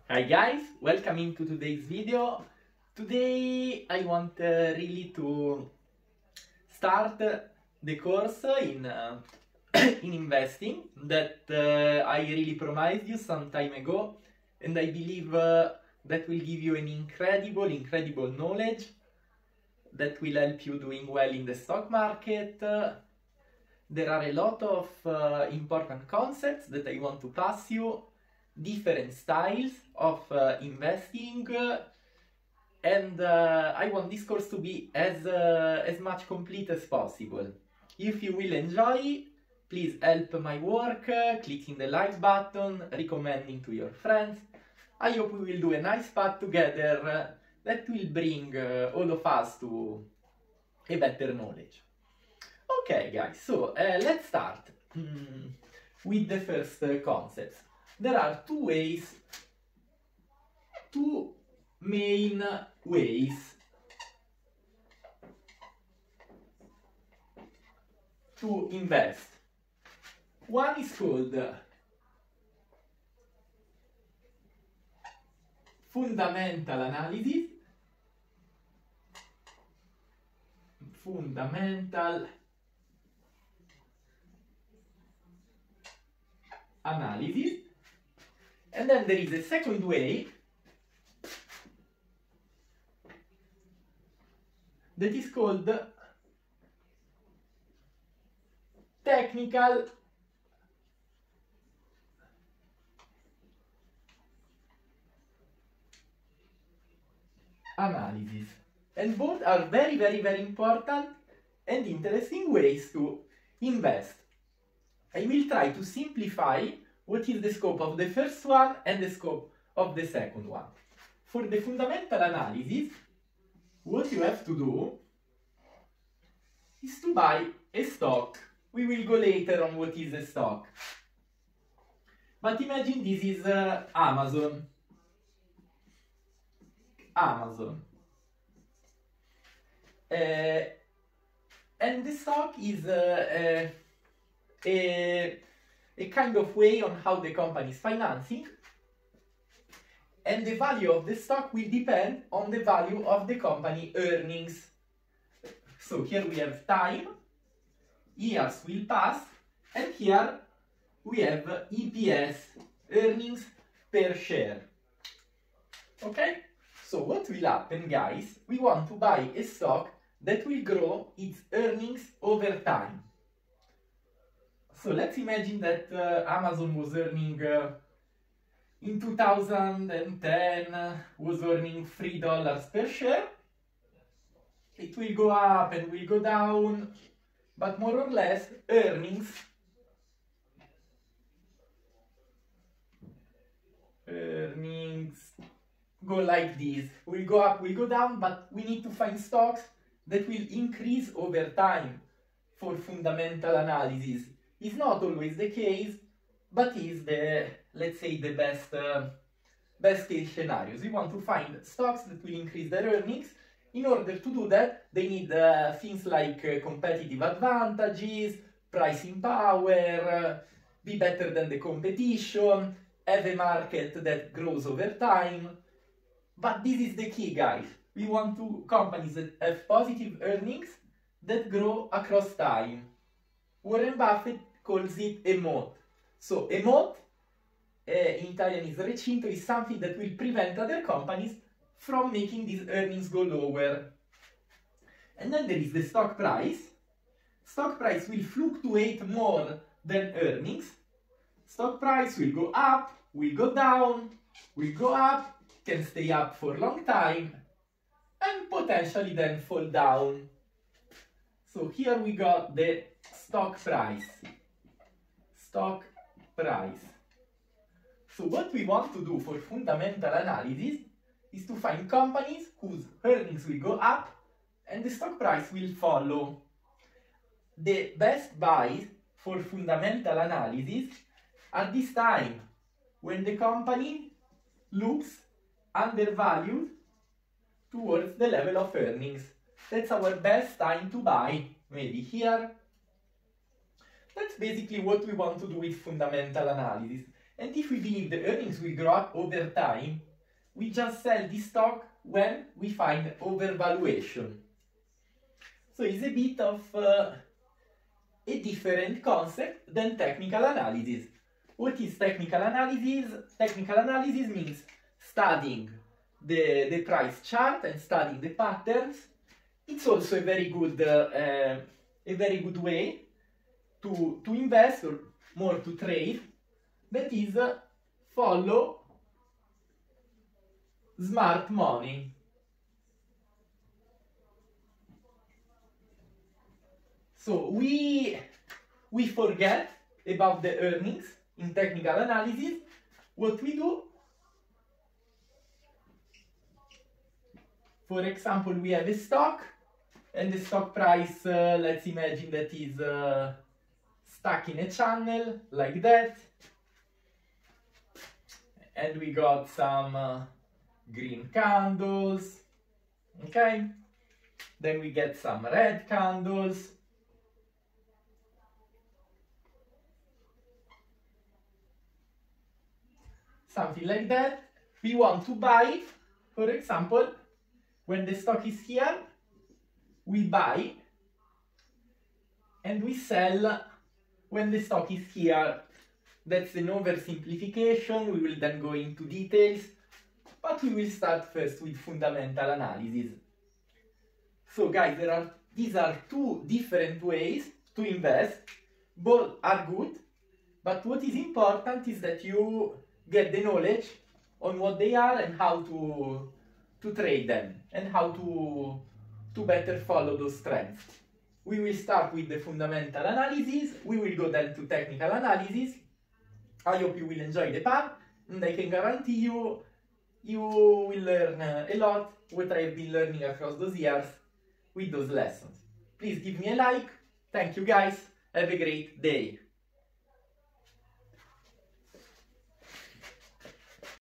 Hi guys, welcome into today's video. Today I want really to start the course in investing that I really promised you some time ago, and I believe that will give you an incredible knowledge that will help you doing well in the stock market. There are a lot of important concepts that I want to pass you, different styles of investing, and I want this course to be as much complete as possible. If you will enjoy, please help my work, clicking the like button, recommending to your friends. I hope we will do a nice path together that will bring all of us to a better knowledge. Okay guys, so let's start with the first concepts. There are two main ways to invest. One is called fundamental analysis. And then there is a second way that is called technical analysis. And both are very important and interesting ways to invest. I will try to simplify what is the scope of the first one and the scope of the second one. For the fundamental analysis, what you have to do is to buy a stock. We will go later on what is a stock. But imagine this is Amazon. And the stock is a kind of way on how the company is financing, and the value of the stock will depend on the value of the company earnings. So here we have time, years will pass, and here we have EPS, earnings per share. Okay? So what will happen, guys? We want to buy a stock that will grow its earnings over time. So let's imagine that Amazon was earning, in 2010, was earning $3 per share. It will go up and will go down, but more or less earnings go like this. Will go up, will go down, but we need to find stocks that will increase over time for fundamental analysis. It's not always the case, but is the, let's say, the best case scenarios. We want to find stocks that will increase their earnings. In order to do that, they need things like competitive advantages, pricing power, be better than the competition, have a market that grows over time. But this is the key, guys. We want companies that have positive earnings that grow across time. Warren Buffett calls it a moat. So a moat, in Italian is recinto, is something that will prevent other companies from making these earnings go lower. And then there is the stock price. Stock price will fluctuate more than earnings. Stock price will go up, will go down, will go up, can stay up for a long time, and potentially then fall down. So here we got the stock price. So what we want to do for fundamental analysis is to find companies whose earnings will go up and the stock price will follow. The best buys for fundamental analysis are this time, when the company looks undervalued towards the level of earnings. That's our best time to buy, maybe here. That's basically what we want to do with fundamental analysis. And if we believe the earnings will grow up over time, we just sell the stock when we find overvaluation. So it's a bit of a different concept than technical analysis. What is technical analysis? Technical analysis means studying the price chart and studying the patterns. It's also a very good way to invest, or more to trade. That is, follow smart money. So we forget about the earnings in technical analysis. What we do, for example, we have a stock, and the stock price, let's imagine that is stuck in a channel like that, and we got some green candles, okay? Then we get some red candles. Something like that. We want to buy, for example, when the stock is here, we buy, and we sell when the stock is here. That's an oversimplification. We will then go into details, but we will start first with fundamental analysis. So guys, these are two different ways to invest. Both are good, but what is important is that you get the knowledge on what they are and how to trade them, and how to better follow those trends. We will start with the fundamental analysis. We will go then to technical analysis. I hope you will enjoy the path, and I can guarantee you will learn a lot what I have been learning across those years with those lessons. Please give me a like. Thank you guys. Have a great day.